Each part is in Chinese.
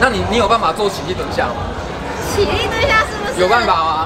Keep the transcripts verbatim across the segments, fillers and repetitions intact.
那你你有办法做起立蹲下吗？ 起立蹲下是不是？ 有办法吗？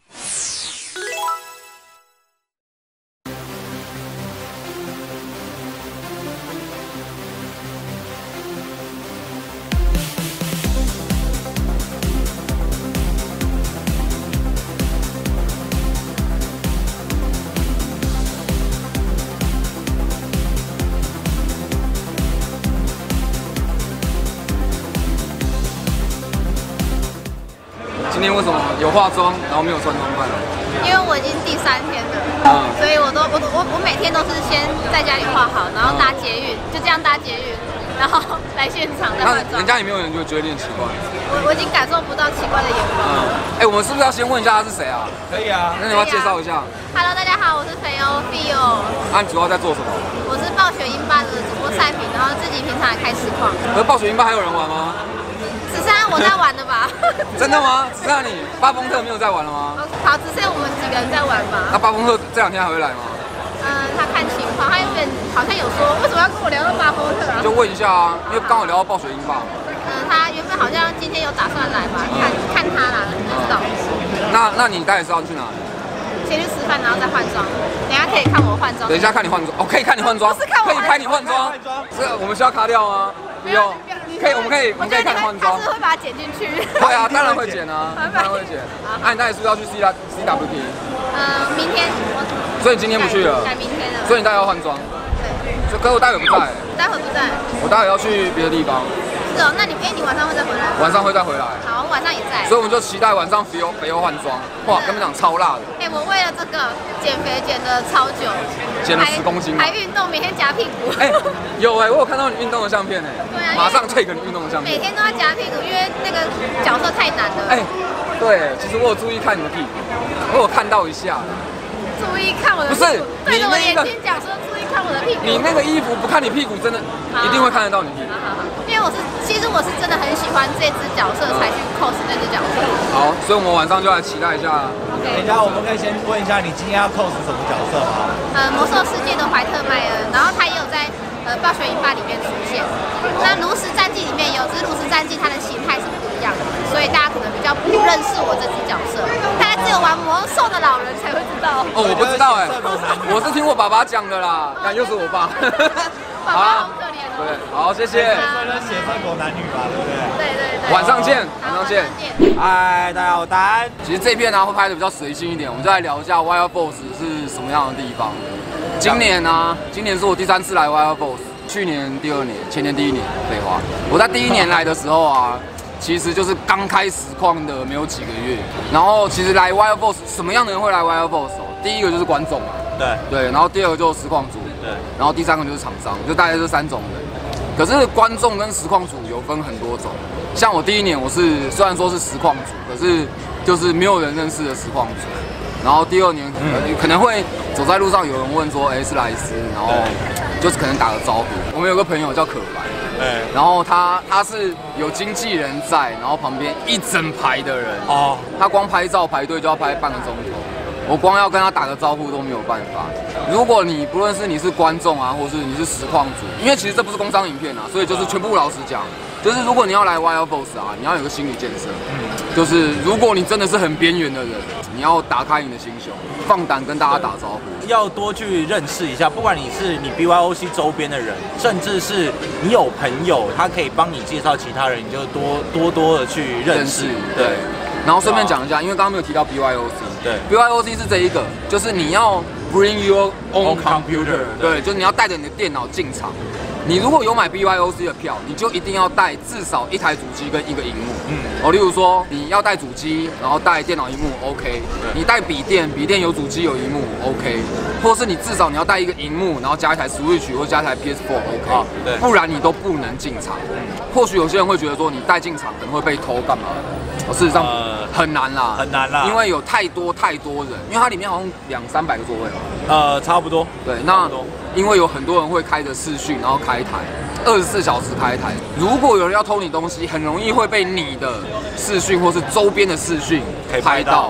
今天为什么有化妆，然后没有穿装扮？ 因为我已经第三天了， 嗯， 所以我都我我我每天都是先在家里化好，然后搭捷运，就这样搭捷运，然后来现场再化妆。 那人家有没有人就觉得有点奇怪？ 我我已经感受不到奇怪的眼光。 嗯，哎，我们是不是要先问一下他是谁啊？ 可以啊， 那你要介绍一下。 Hello， 大家好，我是肥欧 Fio。 那你主要在做什么？ 我是暴雪英霸的主播赛品，然后自己平常也开实况。 而暴雪英霸还有人玩吗？ 只剩下我在玩的吧？ 真的吗？只剩下你？巴风特没有在玩了吗？ 好，只剩下我们几个人在玩吧。 那巴风特这两天还会来吗？ 嗯，他看情况，他有点好像有说，为什么要跟我聊到巴风特啊？ 就问一下啊，因为刚好聊到暴雪英霸。 嗯，他原本好像今天有打算来吧，看看他啦，不知道。 那那你待会是要去哪里？ 先去吃饭，然后再换装。等一下可以看我换装。 等一下看你换装，哦，可以看你换装， 不是看我可以拍你换装。这我们需要卡掉吗？不用，可以，我们可以，我们可以看你换装。 他是会把它剪进去。 对啊，当然会剪啊，当然会剪。啊，你待会是不是要去 C C W P？ 呃，明天我。 所以你今天不去了？ 改明天了。 所以你待会要换装。对。就可是我待会不在。 待会不在。 我待会要去别的地方。 是哦，那你哎，你晚上会再回来？ 晚上会再回来。 好，我晚上也在。 所以我们就期待晚上肥欧肥欧换装。哇，跟你们讲超辣的。 哎，我为了这个减肥减的超久， 减了十公斤， 还运动，每天夹屁股。 哎，有哎，我有看到你运动的相片哎。 对啊。 马上take你运动的相片。 每天都要夹屁股，因为那个角色太难了。 哎，对，其实我有注意看你的屁股，我有看到一下。 注意看我的屁股。不是，对着我眼睛讲说注意看我的屁股。 你那个衣服不看你屁股，真的一定会看得到你屁股。 好好好，因为我是，其实我是真的很喜欢这只角色，才去 cos 那只角色。 好，所以我们晚上就来期待一下。 OK。等一下，我们可以先问一下，你今天要 cos 什么角色吗？ 呃，魔兽世界的怀特迈恩，然后他也有在呃暴雪英霸里面出现。那炉石战记里面有，只是炉石战记它的形态是不一样的，所以大家可能比较不认识我这只角色。大概只有玩魔兽的老人才会知道。 哦，我不知道哎，我是听我爸爸讲的啦，但又是我爸。 爸爸好可怜哦。 对，好，谢谢。 血色狗男女吧，对不对？ 对对对。 晚上见，晚上见。 嗨，大家好，丹。 其实这片呢会拍的比较随性一点，我们就来聊一下 Wild Boss 是什么样的地方。今年呢，今年是我第三次来 Wild Boss， 去年第二年，前年第一年，废话。我在第一年来的时候啊。其实就是刚开实况的没有几个月，然后其实来 Wild Boss 什么样的人会来 Wild Boss 哦？第一个就是观众嘛， 对对，然后第二个就是实况组，对，然后第三个就是厂商，就大概这三种人。可是观众跟实况组有分很多种，像我第一年我是虽然说是实况组，可是就是没有人认识的实况组。然后第二年可能、嗯、可能会走在路上有人问说，哎、欸、是莱斯，然后就是可能打个招呼。我们有个朋友叫可白。对，然后他他是有经纪人在，然后旁边一整排的人哦，他光拍照排队就要拍半个钟头，我光要跟他打个招呼都没有办法。如果你不论是你是观众啊，或是你是实况组，因为其实这不是工商影片啊，所以就是全部老实讲，就是如果你要来 Wild Boss 啊，你要有个心理建设，就是如果你真的是很边缘的人，你要打开你的心胸，放胆跟大家打招呼。 要多去认识一下，不管你是你 B Y O C 周边的人，甚至是你有朋友，他可以帮你介绍其他人，你就多多多的去认识。 对，然后顺便讲一下，因为刚刚没有提到 B Y O C， 对 ，B Y O C 是这一个，就是你要 bring your own computer， 对，就是你要带着你的电脑进场。你如果有买 B Y O C 的票，你就一定要带至少一台主机跟一个荧幕。嗯，哦，例如说你要带主机，然后带电脑荧幕 ，OK。你带笔电，笔电有主机有荧幕 ，OK。或是你至少你要带一个荧幕，然后加一台 Switch 或加一台 P S 四 ，OK。啊，对。不然你都不能进场。或许有些人会觉得说你带进场可能会被偷干嘛？哦，事实上很难啦， 很难啦， 因为有太多太多人，因为它里面好像两三百个座位。 呃，差不多。 对，那。因为有很多人会开着视讯，然后开台，二十四小时开台。如果有人要偷你东西，很容易会被你的视讯或是周边的视讯拍到。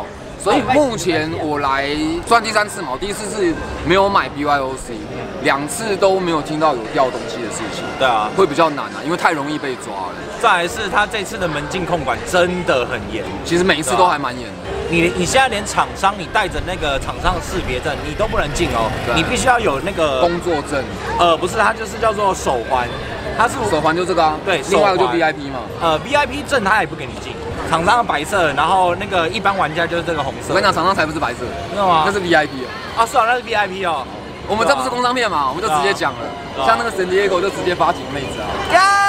所以目前我来算第三次嘛，我第一次是没有买 B Y O C， 两次都没有听到有掉东西的事情。 对啊， 会比较难啊，因为太容易被抓了。 再来是他这次的门禁控管真的很严， 其实每一次都还蛮严的。 你你现在连厂商，你带着那个厂商的识别证，你都不能进哦，你必须要有那个工作证。 呃，不是，它就是叫做手环，它是手环就这个啊。 对， 另外一个就 V I P 嘛。 呃 ，V I P 证他也不给你进，厂商的白色，然后那个一般玩家就是这个红色。 我跟你讲，厂商才不是白色， 知道吗？ 那是 V I P 哦。 啊，是啊，那是 V I P 哦。 我们这不是工商片嘛，我们就直接讲了。像那个 San Diego 就直接发几个妹子啊。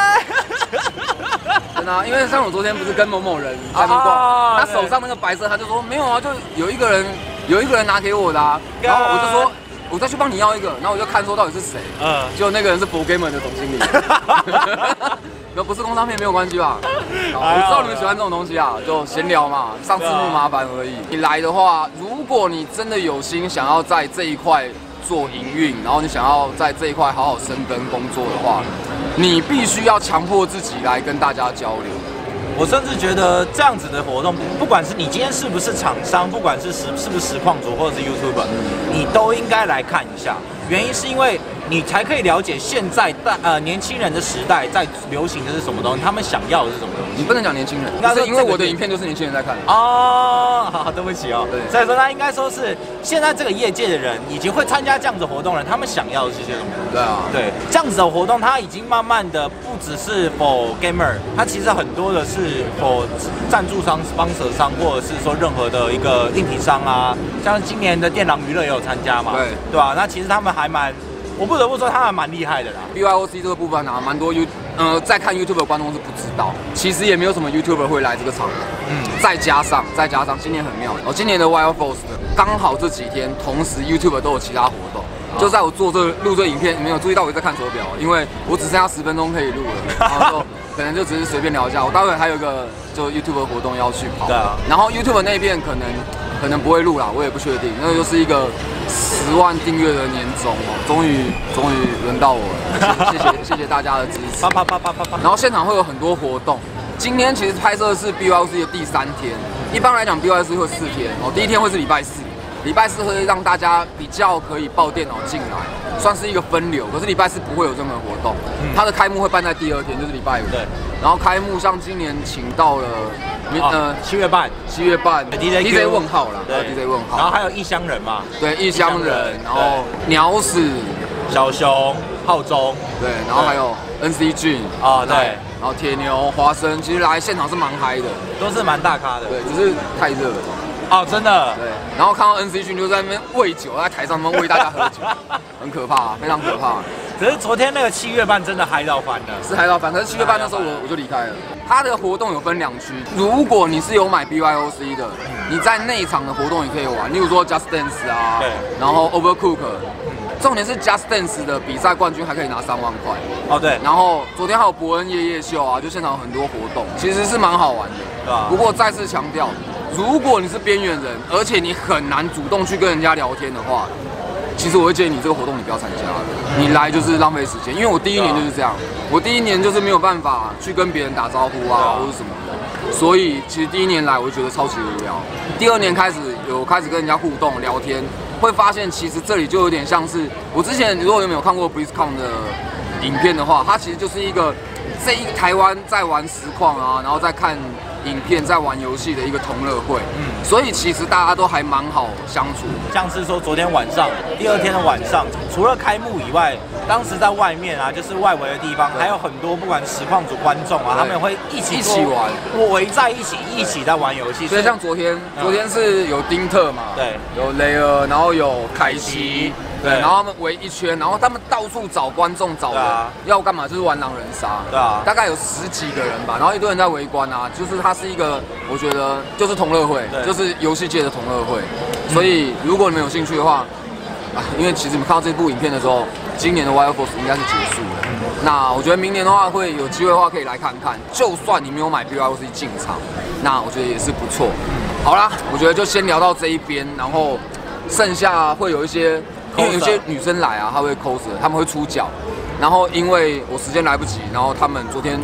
真的啊，因为像我昨天不是跟某某人在那边逛，他手上那个白色，他就说没有啊，就有一个人有一个人拿给我的啊，然后我就说我再去帮你要一个，然后我就看说到底是谁，嗯，结果那个人是 For Gamer 的总经理，那不是工商片没有关系吧？我知道你们喜欢这种东西啊，就闲聊嘛，上字幕麻烦而已。你来的话，如果你真的有心想要在这一块做营运，然后你想要在这一块好好深耕工作的话，你必须要强迫自己来跟大家交流。 我甚至觉得这样子的活动，不管是你今天是不是厂商，不管是实是不是实况主或者是 YouTuber， 你都应该来看一下。原因是因为你才可以了解现在大呃年轻人的时代在流行的是什么东西，他们想要的是什么东西。 你不能讲年轻人，那是因为我的影片就是年轻人在看。 哦，好，对不起哦。 对， 所以说他应该说是现在这个业界的人，以及会参加这样子的活动的人，他们想要的是这些东西。 对啊， 对，这样子的活动，它已经慢慢的不只是 for gamer， 它其实很多的是 for 赞助商、sponsor 商，或者是说任何的一个硬体商啊，像今年的电狼娱乐也有参加嘛， 对， 对吧？那其实他们还蛮。我不得不说，他还蛮厉害的啦。 B Y O C 这个部分啊，蛮多 You 呃在看 YouTube 的观众是不知道，其实也没有什么 YouTuber 会来这个场。嗯，再加上再加上今年很妙哦，今年的 Wild Force 刚好这几天同时 YouTuber 都有其他活动。就在我做这录这影片，你没有注意到我在看手表，因为我只剩下十分钟可以录了，然后就可能就只是随便聊一下。我待会还有一个就 YouTube 活动要去跑，对啊，然后 YouTube 那边可能可能不会录啦，我也不确定。那个就是一个十万订阅的年终哦，终于终于轮到我了，谢谢谢谢大家的支持。 啪啪啪啪啪啪。 然后现场会有很多活动。今天其实拍摄的是 B Y O C 的第三天，一般来讲 B Y O C 会四天哦，第一天会是礼拜四。礼拜四会让大家比较可以抱电脑进来，算是一个分流。可是礼拜四不会有任何活动，嗯、它的开幕会办在第二天，就是礼拜五。对。然后开幕像今年请到了， 哦、呃，七月半， 七月半 D J D J 问号啦， 对 D J 问号。 然后还有异乡人嘛， 对，异乡人，然后鸟屎、 小熊、浩中， 对，然后还有 N C 俊啊，对， 然后铁牛、华生，其实来现场是蛮嗨的， 都是蛮大咖的， 对，只是太热了。 哦，真的。 对，然后看到 N C 君就在那边喂酒，在台上面喂大家喝酒，很可怕，非常可怕。 可是昨天那个七月半真的嗨到翻了， 是嗨到翻。可是七月半那时候我我就离开了。它的活动有分两区，如果你是有买 B Y O C 的，你在内场的活动也可以玩，例如说 Just Dance 啊，对，然后 Overcook。重点是 Just Dance 的比赛冠军还可以拿三万块哦，对。 然后昨天还有伯恩夜夜秀啊，就现场有很多活动，其实是蛮好玩的。对啊。不过再次强调，如果你是边缘人，而且你很难主动去跟人家聊天的话，其实我会建议你这个活动你不要参加了，你来就是浪费时间。因为我第一年就是这样，我第一年就是没有办法去跟别人打招呼啊，或者什么的，所以其实第一年来我就觉得超级无聊。第二年开始有开始跟人家互动聊天。会发现其实这里就有点像是我之前如果有没有看过 BlizzCon 的影片的话，它其实就是一个这一台湾在玩实况啊，然后再看影片在玩游戏的一个同乐会。嗯，所以其实大家都还蛮好相处。 像是说昨天晚上，第二天的晚上，除了开幕以外，当时在外面啊，就是外围的地方，还有很多不管实况组观众啊，他们会一起一起玩， 围在一起，一起在玩游戏。 所以像昨天，昨天是有丁特嘛，对，有雷尔，然后有凯西。对，然后他们围一圈，然后他们到处找观众，找人、啊、要干嘛？就是玩狼人杀，对啊，大概有十几个人吧，然后一堆人在围观啊，就是它是一个，我觉得就是同乐会，就是游戏界的同乐会。所以如果你们有兴趣的话，啊，因为其实你们看到这部影片的时候，今年的 Wild Force 应该是结束了。嗯、那我觉得明年的话会有机会的话可以来看看，就算你没有买 B Y O C 进场，那我觉得也是不错。好啦，我觉得就先聊到这一边，然后剩下会有一些。因为有些女生来啊，她会 coser， 她们会出脚，然后因为我时间来不及，然后他们昨天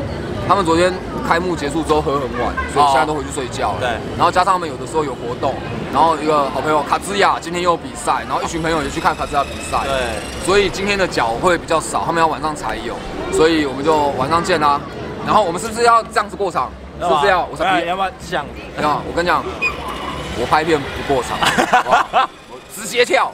他们昨天开幕结束之后喝很晚，所以现在都回去睡觉了。 对， 然后加上他们有的时候有活动，然后一个好朋友卡兹亚今天又有比赛，然后一群朋友也去看卡兹亚比赛。 对， 所以今天的脚会比较少，他们要晚上才有，所以我们就晚上见啦。然后我们是不是要这样子过场？是不是要？我才要不要这样？ 要，我跟你讲，我拍片不过场，好不好？我直接跳。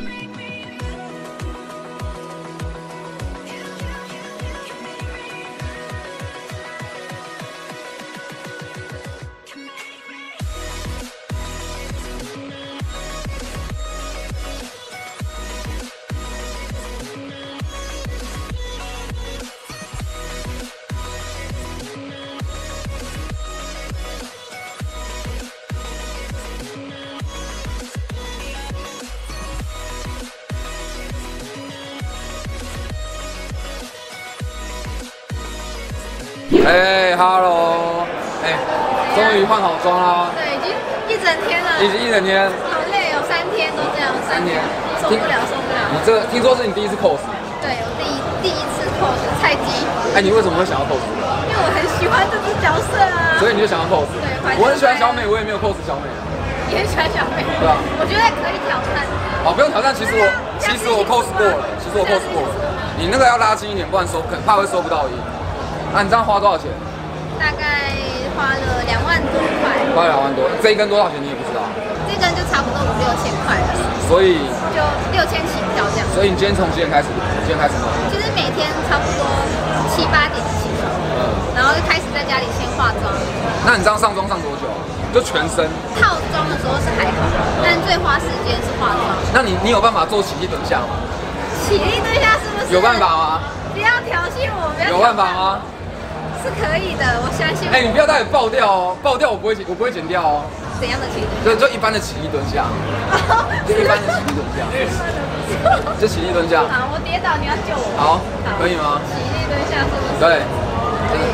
哎、欸、，Hello， 哎、欸，终于换好妆啦。 对，已经一整天了。 已经一整天。 好累哦，三天都这样。 三天。 受不了，受不了。 你这个听说是你第一次 cos？ 对，我第一第一次 cos 菜鸡。 哎、欸，你为什么会想要 cos？ 因为我很喜欢这只角色啊。 所以你就想要 cos？ 对， 我很喜欢小美，我也没有 cos 小美。 你很喜欢小美？ 对啊。 我觉得可以挑战。 好，不用挑战。其实我其实我 cos 过了，其实我 cos 过了。你那个要拉近一点，不然收可怕会收不到音。那、啊、你这样花多少钱？ 大概花了两万多块， 花了两万多，这一根多少钱你也不知道？ 这根就差不多五六千块了， 所以就六千起跳这样。 所以你今天从几点开始？几点开始弄？ 其实每天差不多七八点起床，嗯，然后就开始在家里先化妆。 那你这样上妆上多久？就全身？ 套装的时候是还好，但最花时间是化妆。 那你你有办法做起立蹲下吗？ 起立蹲下是不是？ 有办法吗？ 不要挑衅我，不要。 有办法吗？ 是可以的，我相信。 哎、欸，你不要待会爆掉哦，爆掉我不会剪，我不会剪掉哦。 怎样的起立？ 就就一般的起立蹲下，就一般的起立蹲下，就起立蹲下。 好，我跌倒你要救我。 好，可以吗？ 起立蹲下是不是？ 对。 可以。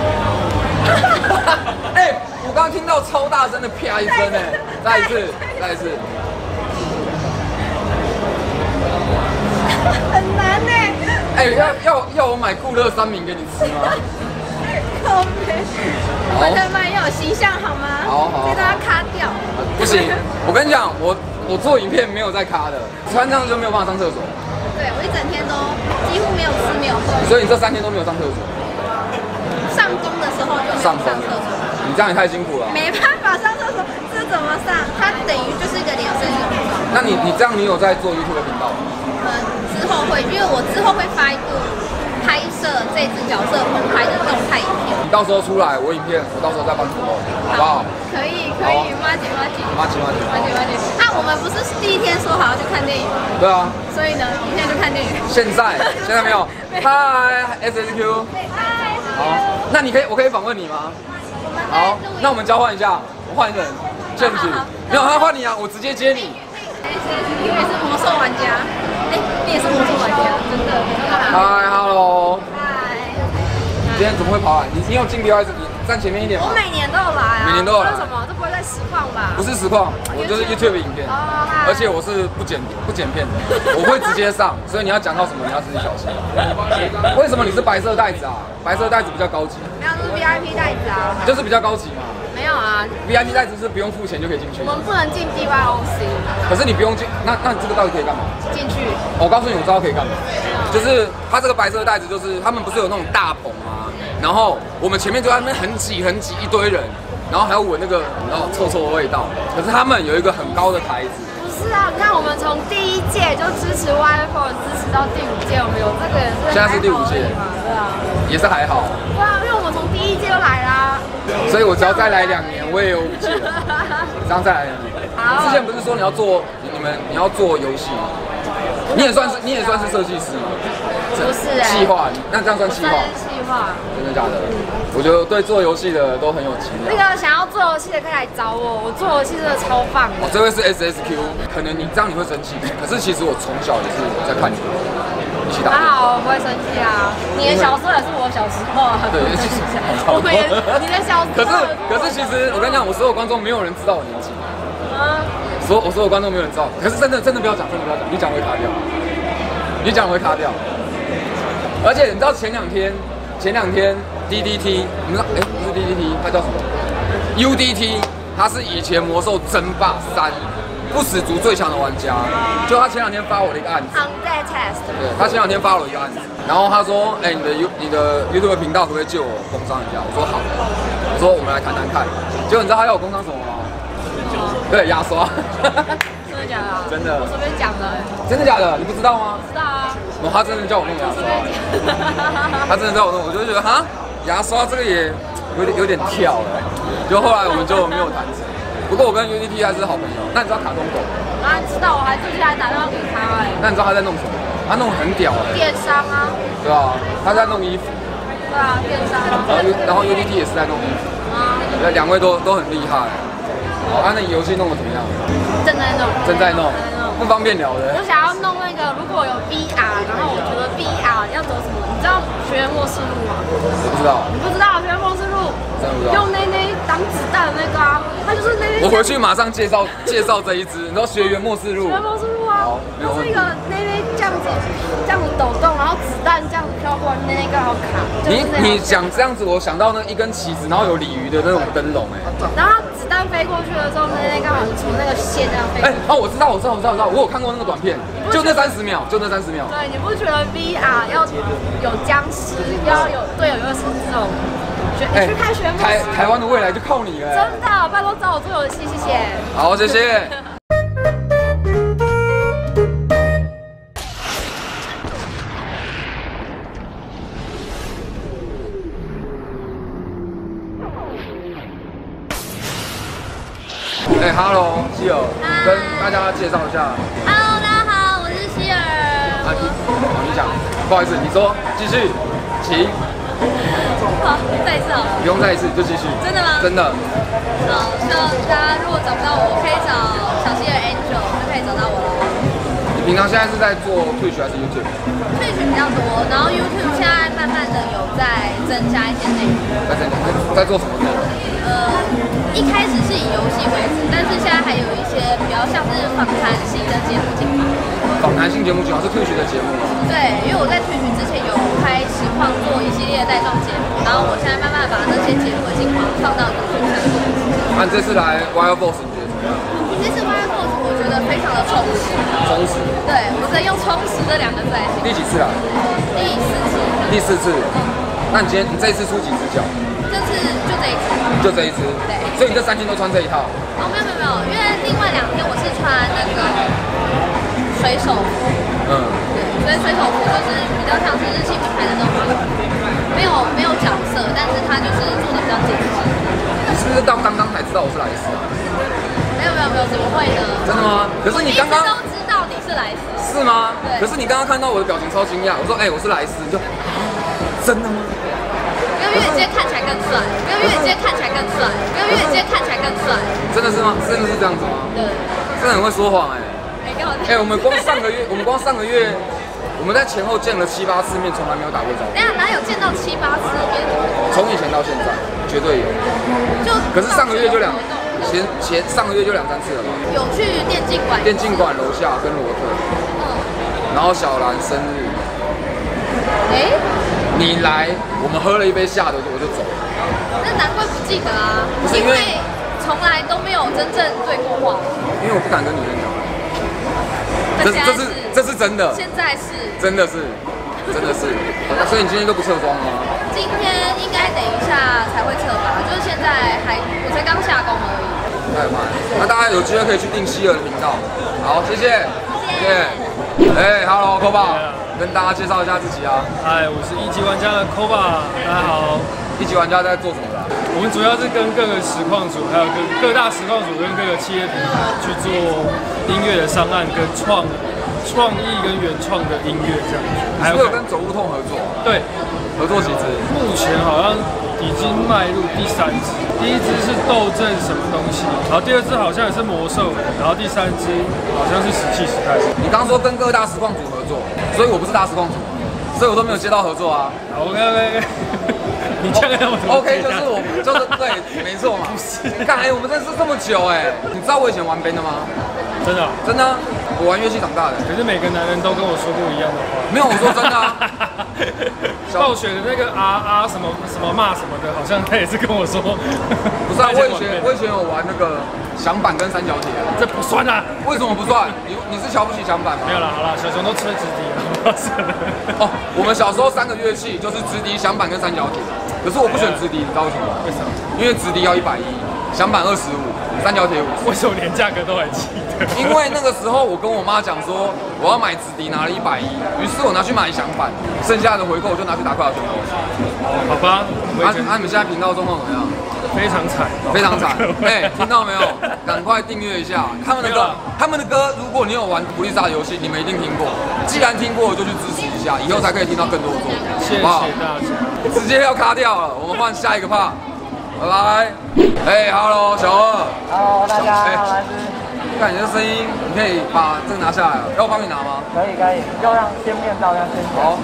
哎、欸，我刚刚听到超大声的啪一声哎，再一次，再一次。 很难呢。 哎、欸，要要要我买固乐三明给你吃吗？ 靠北，怀特曼要有形象好吗？ 好好， 被大家卡掉。 不行，我跟你讲，我我做影片没有在卡的，穿这样就没有办法上厕所。 对，我一整天都几乎没有吃没有喝。 所以你这三天都没有上厕所？ 上工的时候就没有上厕所。 你这样也太辛苦了。 没办法上厕所，这怎么上？它等于就是一个连身泳装。 那你你这样你有在做 YouTube 频道吗？ 嗯，之后会，因为我之后会发一部拍摄这只角色空拍的动态影片。 你到时候出来，我影片我到时候再帮你播，好不好？ 可以可以，妈姐妈姐妈姐妈姐妈姐妈姐。啊，我们不是第一天说好要去看电影吗？ 对啊。 所以呢，我们现在就看电影。 现在现在没有。嗨 ，S S Q。 嗨。 好，那你可以我可以访问你吗？好，那我们交换一下，我换人，对不起。没有，他换你啊，我直接接你。 因为是魔兽玩家，哎，你也是魔兽玩家，真的。 嗨 ，Hello。 嗨。 今天怎么会跑来？你你有进 B Y S？ 你站前面一点吗？ 我每年都有来啊。 每年都有来。 为什么？这不会在实况吧？ 不是实况，我就是 YouTube 影片。哦。而且我是不剪不剪片的，我会直接上，所以你要讲到什么，你要自己小心。为什么你是白色袋子啊？白色袋子比较高级。 没有，这是 V I P 袋子啊。 就是比较高级嘛。 没有啊 ，V I P 袋子是不用付钱就可以进去。 我们不能进 D Y O C。 可是你不用进，那那你这个到底可以干嘛？ 进去。 我告诉你，我知道可以干嘛。就是它这个白色的袋子，就是他们不是有那种大棚吗？然后我们前面就在那边很挤很挤一堆人，然后还要闻那个然后臭臭的味道。可是他们有一个很高的台子。 不是啊，你看我们从第一届就支持 Y F O 支持到第五届，我们有这个也是。 现在是第五届嘛，对啊。 也是还好。 对啊，因为我们从第一届就来啦。 所以我只要再来两年，我也有五届了。这样再来两年。之前不是说你要做你们你要做游戏吗？你也算是你也算是设计师吗？ 不是哎。 企划，那这样算企划？ 企划。 真的假的？我觉得对做游戏的都很有经验。 那个想要做游戏的可以来找我，我做游戏真的超棒的。 哦，这位是 S S Q， 可能你这样你会生气，可是其实我从小也是在看你一起打。 还好，我不会生气啊。你的小时候也是我小时候啊。 对， 我们也你的小时候。 可是可是其实我跟你讲，我所有观众没有人知道我年纪。啊。所我所有观众没有人知道，可是真的真的不要讲，真的不要讲，你讲会卡掉，你讲会卡掉。而且你知道前两天前两天 D D T， 你们知道？哎、欸，不是 D D T， 它叫什么 ？U D T， 他是以前魔兽争霸三不死族最强的玩家。就他前两天发我的一个案子 ，Undead Test。 对，他前两天发了我一个案子，然后他说：“哎、欸，你的 U 你的 YouTube 频道可不可以借我工商一下？”我说好，我说我们来谈谈看。结果你知道他要我工商什么吗？对，牙刷。 真的假的？ 真的。 我随便讲的。 真的假的？你不知道吗？ 知道啊。 哦，他真的叫我弄牙刷。他真的叫我弄，我就觉得哈，牙刷这个也有点有点跳了。就后来我们就没有谈成。不过我跟 U D T 还是好朋友。那你知道卡通狗？ 啊，知道，我还自己还打电话给他哎。 那你知道他在弄什么？他弄很屌哎。 电商啊。 对啊，他在弄衣服。 对啊，电商。 然后 U 然后 U D T 也是在弄衣服。啊。对，两位都都很厉害。好，他那游戏弄得怎么样？ 正在弄。 正在弄。不方便聊的。 我想要弄那个，如果有 V R， 然后我觉得 V R 要走什么？你知道学院末世录吗？ 我不知道。 你不知道学院末世录？ 真的不知道。 用内内挡子弹的那个啊，它就是内内。 我回去马上介绍介绍这一支，你知道学员末世录？ 学院末世录啊，就是一个内内这样子这样子抖动，然后子弹这样子飘过来，内内刚好卡。 你你讲这样子，我想到那一根旗子，然后有鲤鱼的那种灯笼哎。 然后子弹飞过去的时候，内内刚好是从那个线这样飞。哎， 哦，我知道，我知道，我知道，我知道，我有看过那个短片，就那三十秒，就那三十秒。 对，你不觉得 V R 要有僵尸，要有队友又是这种？你去看学幕。 台台湾的未来就靠你了。 真的，拜托找我做游戏，谢谢。 好，谢谢。哎 ，Hello， 希尔，跟大家介绍一下。 Hello， 大家好，我是希尔。 啊，你，好，你讲，不好意思，你说，继续，请。 好，再一次好了。 不用再一次，就继续。 真的吗？ 真的。 好，希望大家如果找不到我，可以找小希尔 Angel， 就可以找到我了。 你平常现在是在做 Twitch 还是 YouTube？Twitch 比较多，然后 YouTube 现在慢慢的有在增加一些内容。 在增加，在做什么内容？ 呃，一开始是以游戏为主，但是现在还有一些比较像是访谈型的节目进来。 访谈性节目主要是 Twitch 的节目吗？ 对，因为我在 Twitch 之前有拍实况做一系列的带状节目，然后我现在慢慢把那些节目的精华放到 YouTube 上。 那、啊、你这次来 Wild Boss 你觉得怎么样？ 这次 Wild Boss 我觉得非常的充实。 充实。 对，我只能用充实这两个字来形容。 第几次来？ 第四次。 第四次。嗯。那你今天你这一次出几只脚？ 这次就这一只。 就这一只。 对。 所以你这三天都穿这一套？ 哦，没有没有没有，因为另外两天我是穿那个水手服。嗯。对，所以水手服就是比较像是日系品牌的那种，没有没有角色，但是它就是做的比较精致。 你是不是到刚刚才知道我是莱斯啊？ 没有没有没有，怎么会呢？ 真的吗？可是你刚刚都知道你是莱斯。 是吗？ 对。 可是你刚刚看到我的表情超惊讶，我说哎、欸、我是莱斯，你就真的吗？ 没有，因为你今天看起来更帅。没有，因为你今天看起来更帅。没有，因为你今天看起来更帅。 真的是吗？真的是这样子吗？ 对。 真的很会说谎哎、欸。 哎、欸，干嘛？ 哎、欸，我们光上个月，我们光上个月，我们在前后见了七八次面，从来没有打过招呼。 等下哪有见到七八次面？ 从以前到现在，绝对有。 就可是上个月就两，前前上个月就两三次了吧？ 有去电竞馆。 电竞馆楼下跟罗特。嗯。然后小兰生日。 哎、欸。 你来，我们喝了一杯下的，我就走了。 那难怪不记得啊， 不是因为从来都没有真正对过话。 因为我不敢跟女人讲。这这是这是真的。 现在是。真的是，真的是。所以你今天都不测妆吗？ 今天应该等一下才会测吧，就是现在还我才刚下工而已。 太慢。那大家有机会可以去订希尔的频道。好，谢谢。谢谢。哎 ，Hello， Koba。跟大家介绍一下自己啊！ 嗨，我是一级玩家的 Koba， 大家好。 一级玩家在做什么的？ 我们主要是跟各个实况组，还有各各大实况组跟各个企业品牌去做音乐的商案跟创创意跟原创的音乐这样子。 还有跟走路痛合作？对，合作几支？目前好像已经迈入第三支，第一支是斗阵什么东西，然后第二支好像也是魔兽，然后第三支好像是石器时代。 你刚说跟各大实况组合作，所以我不是大实况组，所以我都没有接到合作啊。 OK OK， 你这样要我怎么 ？OK 就是我就是对，没错嘛。不是，看哎，我们认识这么久哎，你知道我以前玩 band 的吗？ 真的、啊？ 真的、啊，我玩乐器长大的。 可是每个男人都跟我说过一样的话。 没有，我说真的啊。 暴雪的那个啊啊什么什么骂什么的，好像他也是跟我说， 不是啊，我以前我以前有玩那个响板跟三角铁， 这不算啊。 为什么不算？你你是瞧不起响板吗？ 没有啦，好啦，小熊都吹直笛了，算了。 哦，我们小时候三个乐器就是直笛、响板跟三角铁，可是我不选直笛，你知道为什么吗？ 为什么？ 因为直笛要一百一，响板二十五，三角铁五十。 为什么连价格都还记得？ 因为那个时候我跟我妈讲说我要买直笛，拿了一百一，于是我拿去买响板，剩下的回扣我就拿去打快打旋风。 好吧， 啊啊！你们现在频道状况怎么样？ 非常惨， 非常惨。哎，听到没有？赶快订阅一下他们的歌，他们的歌，如果你有玩普利萨游戏，你们一定听过。既然听过，就去支持一下，以后才可以听到更多的作品。 谢谢大家。 直接要卡掉了，我们换下一个趴。拜拜。哎 ，Hello， 小二。 Hello， 大家好，来自。 看你的声音，你可以把这个拿下来，要我帮你拿吗？ 可以可以，就让先面到，让先好。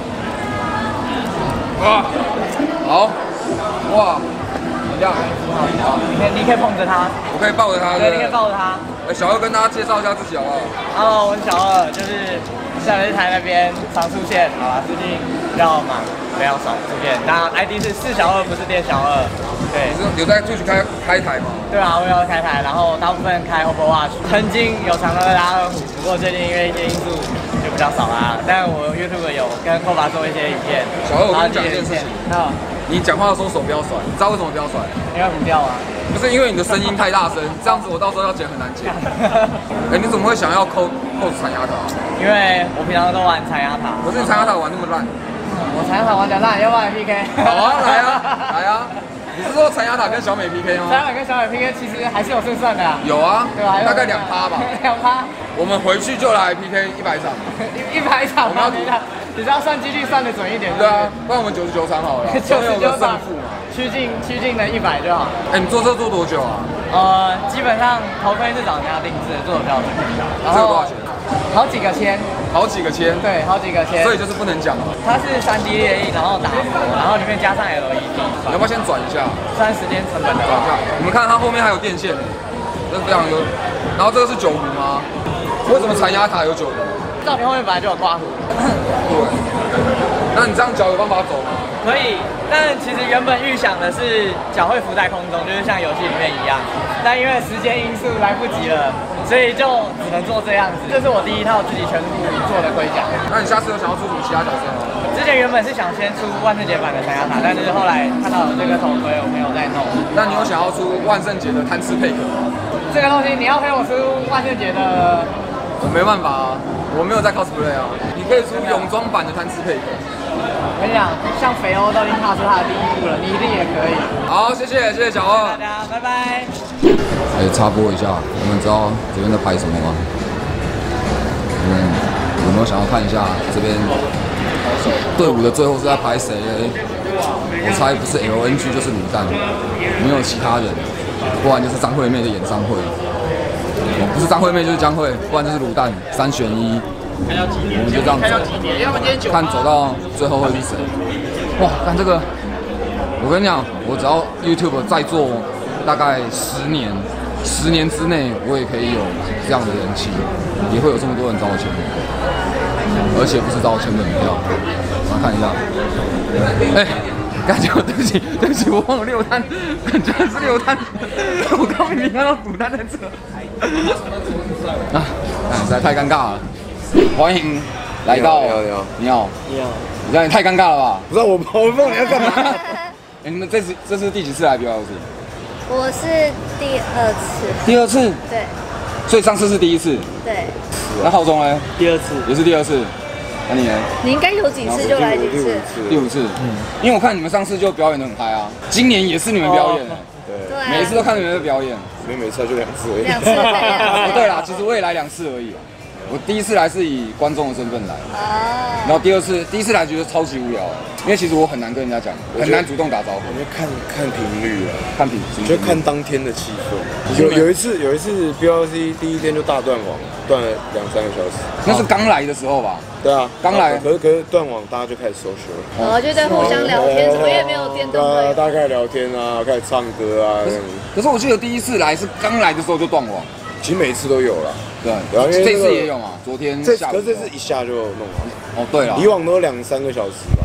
哇，好，哇，这样，好， 你可以你可以捧着它， 我可以抱着它， 对，你可以抱着它。 哎，小二跟大家介绍一下自己好不好 ？Hello， 我是小二，就是在擂台那边常出现，好吧，最近比较忙，非常少出现。那 I D 是四小二，不是店小二。对， 你是有在继续开开台吗？ 对啊，我有开台，然后大部分开 Overwatch， 曾经有常常拉二胡，不过最近因为一些因素就比较少拉了。但我 YouTube 有跟 Koba 做一些影片。 小二，我跟你讲一件事情， 好， 你讲话的时候手不要甩，你知道为什么不要甩？ 因为不掉啊。 不是因为你的声音太大声，这样子我到时候要剪很难剪。哎，你怎么会想要扣扣残牙塔？ 因为我平常都玩残牙塔。 可是你残牙塔玩那么烂。 我残牙塔玩得烂，要不然 P K？ 好啊，来啊，来啊！你是说残牙塔跟小美 P K 吗？ 残牙塔跟小美 P K 其实还是有胜算的啊。 有啊， 对吧？ 大概两趴吧。 两趴。 我们回去就来 P K 一百场。 一百场吗？你知道算几率算得准一点。 对啊，不然我们九十九场好了， 九十九场胜负嘛， 趋近趋近的一百就好。 哎，你做这做多久啊？ 呃，基本上头盔是找人家定制的，做的比较准。 这个多少钱？ 好几个千。好几个千？ 对，好几个千。 所以就是不能讲。 它是三 D 列印，然后打磨，然后里面加上 L E D。 你要不要先转一下？ 算时间成本的。 转一下。你们看它后面还有电线，这非常有。然后这个是酒壶吗？为什么残牙塔有酒壶？ 照片后面本来就有刮胡。 对。那你这样脚有办法走吗？ 可以，但其实原本预想的是脚会浮在空中，就是像游戏里面一样。但因为时间因素来不及了，所以就只能做这样子。这是我第一套自己全部做的盔甲。 那你下次有想要出什么其他角色吗？ 之前原本是想先出万圣节版的残牙塔，但是后来看到有这个头盔，我没有再弄。 那你有想要出万圣节的贪吃佩克吗？ 这个东西你要陪我出万圣节的， 我没办法啊，我没有在 cosplay 啊。你可以出泳装版的贪吃佩克。 我跟你讲，像肥欧都已经踏出他的第一步了，你一定也可以。 好，谢谢谢谢小二， 大家拜拜。 哎，插播一下，你们知道这边在拍什么吗？你们有没有想要看一下这边队伍的最后是在拍谁？我猜不是 L N G 就是卤蛋，没有其他人，不然就是张惠妹的演唱会。哦，不是张惠妹就是江蕙，不然就是卤蛋，三选一。我们就这样走，看走到最后会是谁。哇，看这个，我跟你讲，我只要 YouTube 再做大概十年，十年之内我也可以有这样的人气，也会有这么多人找我签名，而且不是找我签门票。我看一下，哎、欸，感觉对不起，对不起，我忘了六单，感觉是六单，我刚明明看到五单在这。啊，实在太尴尬了。欢迎来到， 你好，你好， 你好， 你好， 你这样也太尴尬了吧？ 不是我，我不知道你要干嘛。 哎，你们这次这是第几次来 B O C？ 我是第二次。 第二次？ 对。 所以上次是第一次？ 对。 那浩中呢？ 第二次， 也是第二次。那你呢？ 你应该有几次就来几次。 第五次。嗯。因为我看你们上次就表演得很嗨啊，今年也是你们表演。 对。 每一次都看你们的表演。 没每次就两次而已。 两次。哦， 对啦，其实我也来两次而已。我第一次来是以观众的身份来， 哦， 然后第二次第一次来觉得超级无聊，因为其实我很难跟人家讲，很难主动打招呼。 我就看看频率啊， 看频， 就看当天的气氛。有有一次有一次 B L C 第一天就大断网，断了两三个小时。 那是刚来的时候吧？ 对啊， 刚来。 可是可是断网，大家就开始 social 了。 哦，就在互相聊天，什么也没有电动的。 大概聊天啊，开始唱歌啊。 可是我记得第一次来是刚来的时候就断网。 其实每一次都有了， 对， 然后因为这次也有嘛，昨天下午， 可是这次一下就弄完。 哦，对了， 以往都两三个小时吧，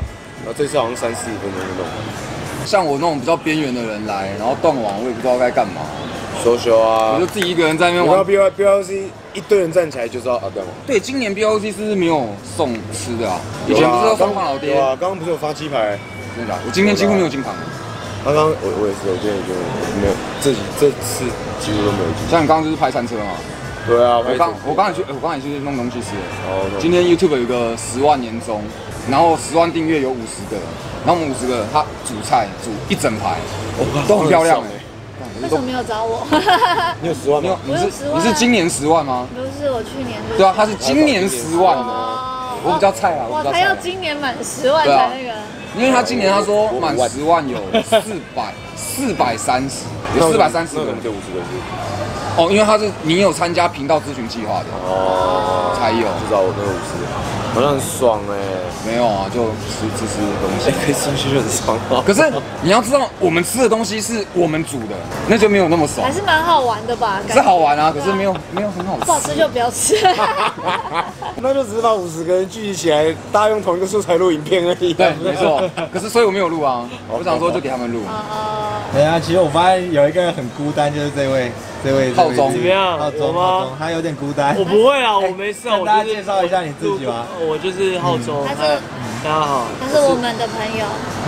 然后这次好像三四十分钟就弄完。 像我那种比较边缘的人来，然后断网，我也不知道该干嘛。 收修啊， 我就自己一个人在那边玩。 然后 B L B L C 一堆人站起来就知道啊断网。 对，今年 B L C 是不是没有送吃的啊？以前不是要送胖老爹？ 有啊，刚刚不是有发鸡排？ 真的假的？我今天几乎没有进场。 刚刚我我也是，我今天就没有，这几这次几乎都没有进。 像你刚刚就是拍餐车嘛？ 对啊， 我刚我刚才去，我刚才去弄东西吃。 哦。 今天 YouTube 有一个十万年终，然后十万订阅有五十个，然后我们五十个他煮菜煮一整排，都很漂亮哎。 为什么没有找我？ 你有十万没有？你是你是今年十万吗？ 不是，我去年就。 对啊，他是今年十万的，我比较菜啊，我比较菜。 他要今年满十万才那个。 因为他今年他说满十万有四百四百三十，有四百三十个， 就五十个是。 哦，因为他是你有参加频道咨询计划的哦，才有。 至少我那个五十，好像很爽哎。 没有啊，就吃吃吃东西， 可以吃去就很爽。 可是你要知道，我们吃的东西是我们煮的，那就没有那么爽。 还是蛮好玩的吧？ 是好玩啊，可是没有没有很好吃。 不好吃就不要吃。 那就只是把五十个人聚集起来，大家用同一个素材录影片而已。 对，没错。可是所以我没有录啊，我想说就给他们录。 对啊，其实我发现有一个很孤单，就是这位这位浩中怎么样？ 浩中，浩中，他有点孤单。 我不会啊，我没事。 跟大家介绍一下你自己吧。 我就是浩中， 他是大家好， 他是我们的朋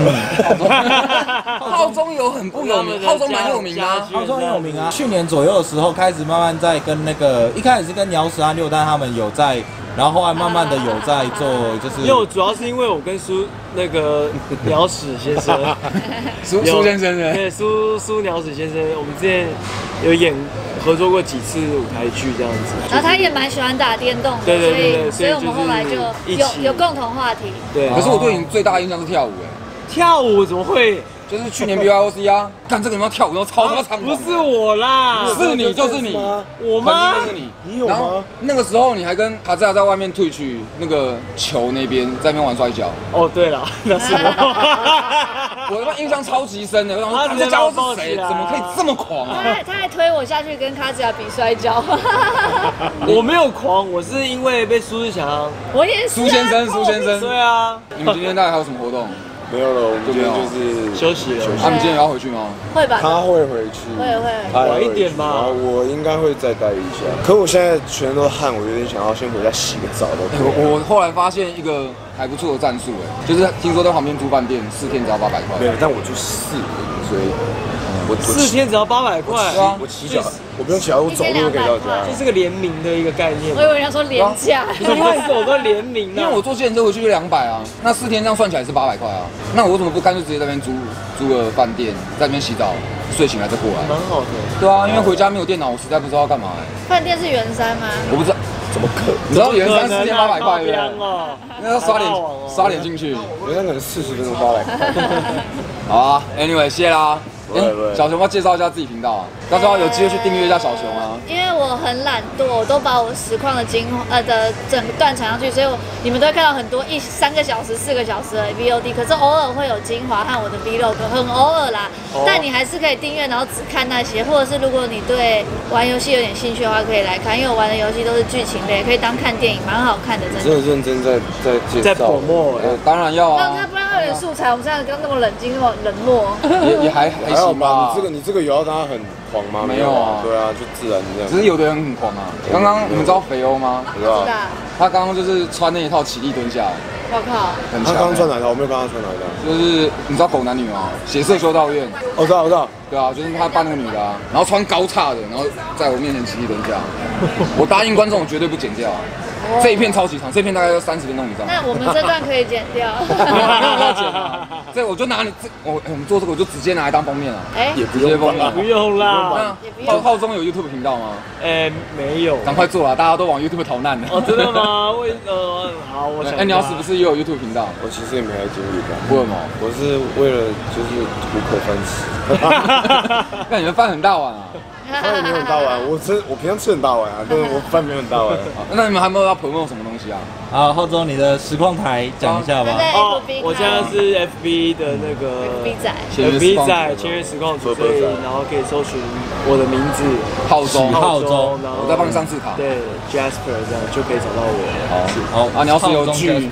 友。浩中有很不有名，浩中蛮有名的， 浩中很有名啊。去年左右的时候开始慢慢在跟那个，一开始是跟鸟屎和六蛋他们有在。然后后来慢慢的有在做，就是。 因为我主要是因为我跟苏那个鸟屎先生， 苏苏先生的， 对苏苏鸟屎先生，我们之前有演合作过几次舞台剧这样子。 然后他也蛮喜欢打电动的， 对对对对， 所以我们后来就有有共同话题。 对。 可是我对你最大的印象是跳舞哎。 跳舞怎么会？ 就是去年 B Y O C 啊，看这个人要跳舞，然后超他妈长。 不是我啦， 是你就是你， 我吗？ 就是你， 你有吗？ 那个时候你还跟卡兹亚在外面退去那个球那边，在那边玩摔跤。 哦，对了，那是我。 我他妈印象超级深的，我想说这家伙是谁？怎么可以这么狂啊？ 他还他还推我下去跟卡兹亚比摔跤。 我没有狂，我是因为被苏志强。 我也是。 苏先生，苏先生。 对啊。 你们今天大概还有什么活动？ 没有了，我们今天就是休息了。 他们今天要回去吗？ 会吧。 他会回去。 会会。 晚一点吧。 我应该会再待一下。可我现在全都汗，我有点想要先回家洗个澡都。 我我后来发现一个还不错的战术，哎，就是听说在旁边租饭店，四天只要八百块。 没有，但我住四年，所以我四天只要八百块。 我骑脚，我不用骑，我走路就可以到家。 这是个联名的一个概念。 我以为人家说廉价， 因为我都联名因为我坐计程车回去就两百啊，那四天这样算起来是八百块啊。那我为什么不干脆直接在那边租租个饭店，在那边洗澡，睡醒来再过来？ 蛮好的。 对啊，因为回家没有电脑，我实在不知道要干嘛。 饭店是圆山吗？ 我不知道， 怎么可能？ 你知道圆山四天八百块对不对？那要刷脸刷脸进去， 圆山可能四十分钟八百块。 好啊 ，Anyway， 谢啦。哎，小熊要介绍一下自己频道啊，到时候有机会去订阅一下小熊啊。 因为我很懒惰，我都把我实况的精呃的整段传上去，所以我你们都会看到很多一三个小时、四个小时的 V O D， 可是偶尔会有精华和我的 Vlog， 很偶尔啦。哦、但你还是可以订阅，然后只看那些，或者是如果你对玩游戏有点兴趣的话，可以来看，因为我玩的游戏都是剧情类，可以当看电影，蛮好看的，真的。 真的认真在在介绍。 在泼墨， 呃，当然要啊。 那不然有点素材，我们现在刚那么冷静，那么冷漠。 也也还还行吧。 你这个你这个有要他很狂吗？ 没有啊。 对啊，就自然这样。 只是有的人很狂啊。刚刚你们知道肥欧吗？ 知道。 他刚刚就是穿那一套起立蹲下。 我靠。 很强。他刚刚穿哪一套？我没有看他穿哪一套。 就是你知道狗男女吗？血色修道院。 我知道，我知道。 对啊，就是他扮那个女的啊，然后穿高叉的，然后在我面前起立蹲下。我答应观众，我绝对不剪掉。这一片超级长，这一片大概要三十分钟以上。 那我们这段可以剪掉。 没有要剪啊！这我就拿你这我我们做这个我就直接拿来当封面了。 哎， 也不用封面， 不用啦。 浩浩中有 YouTube 频道吗？ 哎，没有。 赶快做啊！大家都往 YouTube 逃难了。 哦，真的吗？为呃，好，我想。 哎，你要是不是也有 YouTube 频道？ 我其实也没来经历吧。 为什么？ 我是为了就是糊口饭吃。 那你们饭很大碗啊？ 饭也没有很大碗，我吃我平常吃很大碗啊，但是我饭没有很大碗。 那你们还没有要 promote 什么东西啊？ 好，浩中你的实况台讲一下吧。 哦，我现在是 F B 的那个 F B 仔 ，F B 仔签约实况组，所以然后可以搜寻我的名字浩中， 浩中， 我再帮你上字卡。 对 ，Jasper 这样就可以找到我。 好，好啊，你要是有剧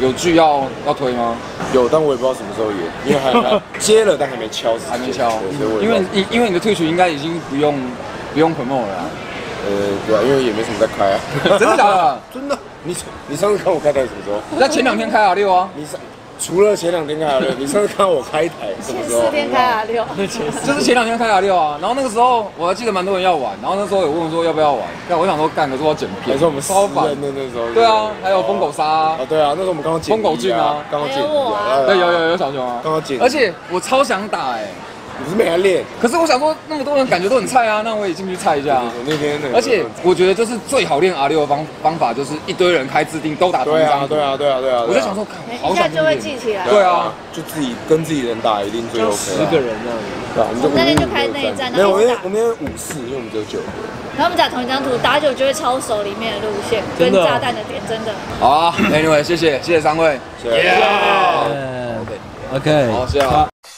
有剧要要推吗？ 有，但我也不知道什么时候演，因为还还接了，但还没敲， 还没敲。 所以我因为因因为你的退群应该已经不用不用 promote 了、啊。 呃，对啊，因为也没什么在开啊。 真的假的？ 真的。你你上次看我开台什么时候？ 在前两天开 R 六啊。 你上除了前两天开 R 六，你上次看我开台什么时候？ 四天开 R 六， 就是前两天开 R 六啊。然后那个时候我还记得蛮多人要玩，然后那时候有问我说要不要玩，但我想说干，可是我要剪片。 还是我们超烦的那时候。 对啊，还有疯狗杀啊。 对啊，那时候我们刚刚剪。疯狗俊啊， 刚刚剪。 对，有有有小熊啊， 刚刚剪。 而且我超想打哎。 你是没来练， 可是我想说，那么多人感觉都很菜啊，那我也进去菜一下。 那天那， 而且我觉得就是最好练 R 六的方方法，就是一堆人开自定都打同一张。 对啊，对啊，对啊， 我就想说， 一下就会记起来。 对啊， 就自己跟自己人打，一定最 OK。 十个人这样子。 对啊，我们就那天就开那一站， 没有，我们我们五四，因为我们只有九个。 然后我们打同一张图，打久就会抄手里面的路线跟炸弹的点，真的。 好啊 ，Anyway， 谢谢谢谢三位， 谢谢。 OK， 好，谢谢啊。